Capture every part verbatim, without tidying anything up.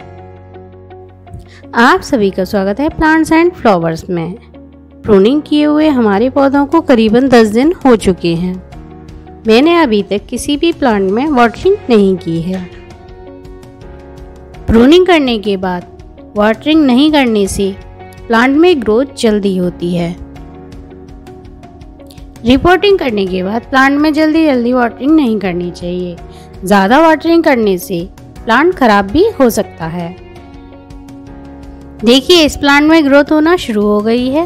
आप सभी का स्वागत है प्लांट्स एंड फ्लावर्स में। प्रूनिंग किए हुए हमारे पौधों को करीबन दस दिन हो चुके हैं। मैंने अभी तक किसी भी प्लांट में वाटरिंग नहीं की है। प्रूनिंग करने के बाद वाटरिंग नहीं करने से प्लांट में ग्रोथ जल्दी होती है। रिपोर्टिंग करने के बाद प्लांट में जल्दी जल्दी वाटरिंग नहीं करनी चाहिए। ज़्यादा वाटरिंग करने से प्लांट खराब भी हो सकता है। देखिए, इस प्लांट में ग्रोथ होना शुरू हो गई है।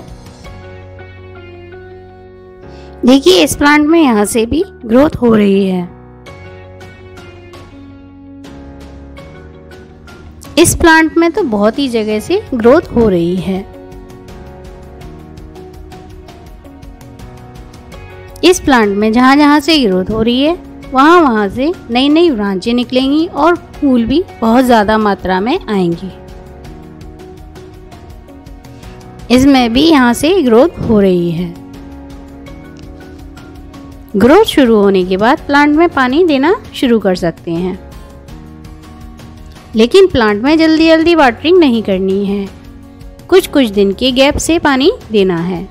देखिए, इस प्लांट में यहाँ से भी ग्रोथ हो रही है। इस प्लांट में तो बहुत ही जगह से ग्रोथ हो रही है। इस प्लांट में जहाँ जहाँ से ग्रोथ हो रही है वहाँ वहाँ से नई नई ब्रांचें निकलेंगी और फूल भी बहुत ज़्यादा मात्रा में आएंगे। इसमें भी यहाँ से ग्रोथ हो रही है। ग्रोथ शुरू होने के बाद प्लांट में पानी देना शुरू कर सकते हैं, लेकिन प्लांट में जल्दी जल्दी वाटरिंग नहीं करनी है। कुछ कुछ दिन के गैप से पानी देना है।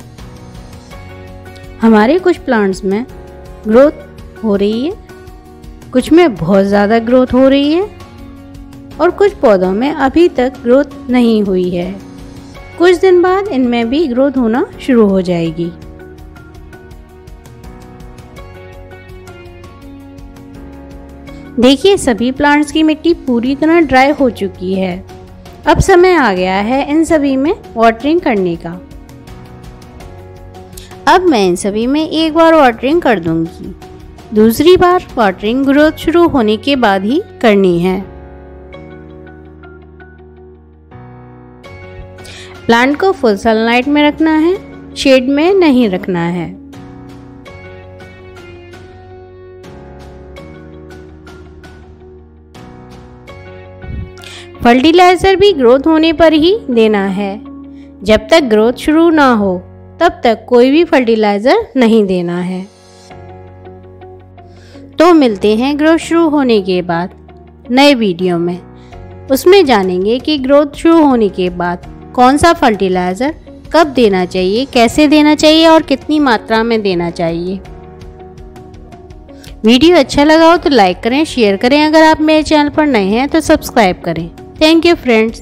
हमारे कुछ प्लांट्स में ग्रोथ हो रही है, कुछ में बहुत ज़्यादा ग्रोथ हो रही है और कुछ पौधों में अभी तक ग्रोथ नहीं हुई है। कुछ दिन बाद इनमें भी ग्रोथ होना शुरू हो जाएगी। देखिए, सभी प्लांट्स की मिट्टी पूरी तरह ड्राई हो चुकी है। अब समय आ गया है इन सभी में वाटरिंग करने का। अब मैं इन सभी में एक बार वाटरिंग कर दूंगी। दूसरी बार वाटरिंग ग्रोथ शुरू होने के बाद ही करनी है। प्लांट को फुल सनलाइट में रखना है, शेड में नहीं रखना है। फर्टिलाइजर भी ग्रोथ होने पर ही देना है। जब तक ग्रोथ शुरू ना हो तब तक कोई भी फर्टिलाइजर नहीं देना है। तो मिलते हैं ग्रोथ शुरू होने के बाद नए वीडियो में। उसमें जानेंगे कि ग्रोथ शुरू होने के बाद कौन सा फर्टिलाइज़र कब देना चाहिए, कैसे देना चाहिए और कितनी मात्रा में देना चाहिए। वीडियो अच्छा लगा हो तो लाइक करें, शेयर करें। अगर आप मेरे चैनल पर नए हैं तो सब्सक्राइब करें। Thank you friends.